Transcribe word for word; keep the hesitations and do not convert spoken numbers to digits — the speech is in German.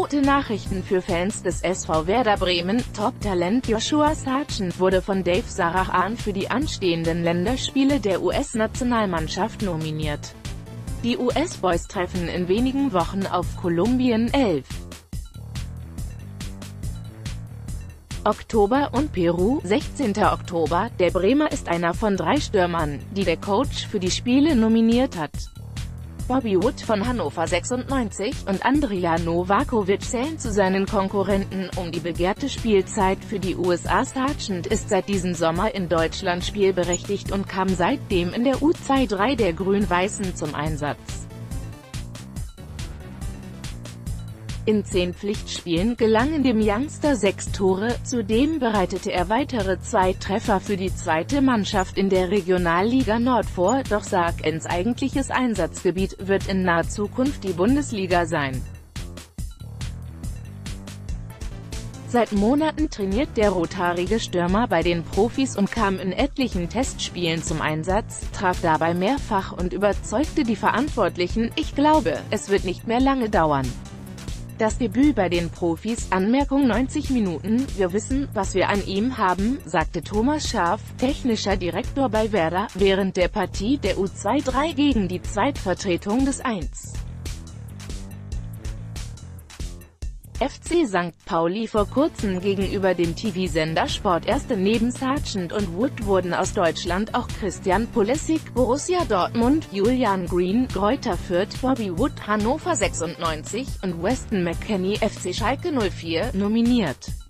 Gute Nachrichten für Fans des S V Werder Bremen. Top-Talent Joshua Sargent wurde von Dave Sarahan für die anstehenden Länderspiele der U S-Nationalmannschaft nominiert. Die U S-Boys treffen in wenigen Wochen auf Kolumbien. elf Oktober und Peru. sechzehnter Oktober. Der Bremer ist einer von drei Stürmern, die der Coach für die Spiele nominiert hat. Bobby Wood von Hannover sechsundneunzig und Andrija Novakovic zählen zu seinen Konkurrenten um die begehrte Spielzeit für die U S A. Sargent ist seit diesem Sommer in Deutschland spielberechtigt und kam seitdem in der U dreiundzwanzig der Grün-Weißen zum Einsatz. In zehn Pflichtspielen gelangen dem Youngster sechs Tore, zudem bereitete er weitere zwei Treffer für die zweite Mannschaft in der Regionalliga Nord vor, doch Sargents eigentliches Einsatzgebiet wird in naher Zukunft die Bundesliga sein. Seit Monaten trainiert der rothaarige Stürmer bei den Profis und kam in etlichen Testspielen zum Einsatz, traf dabei mehrfach und überzeugte die Verantwortlichen. Ich glaube, es wird nicht mehr lange dauern. Das Debüt bei den Profis, Anmerkung neunzig Minuten, wir wissen, was wir an ihm haben, sagte Thomas Schaaf, technischer Direktor bei Werder, während der Partie der U dreiundzwanzig gegen die Zweitvertretung des eins F C Sankt Pauli vor kurzem gegenüber dem T V-Sender Sport erste. Neben Sargent und Wood wurden aus Deutschland auch Christian Pulisic, Borussia Dortmund, Julian Green, Greuther Fürth, Bobby Wood, Hannover sechsundneunzig und Weston McKennie, F C Schalke null vier, nominiert.